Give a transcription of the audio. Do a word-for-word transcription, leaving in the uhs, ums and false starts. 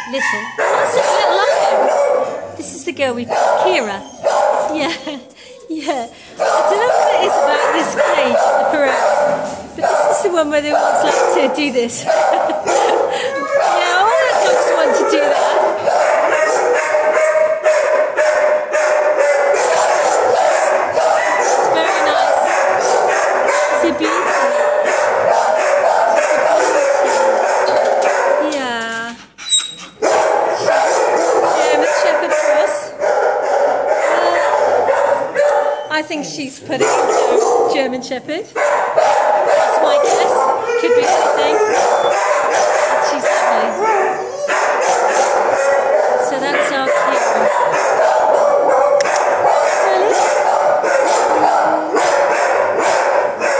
Little. Oh, it's a little longer. This is the girl we call KEIRA. Yeah, yeah. I don't know what it is about this cage at the parade, but this is the one where they always like to do this. Yeah, all the dogs want to do that. It's very nice. It's a beautiful. Yeah. German Shepherd cross. Uh, I think she's putting into German Shepherd. That's my guess. Could be anything. She's lovely. So that's our KEIRA.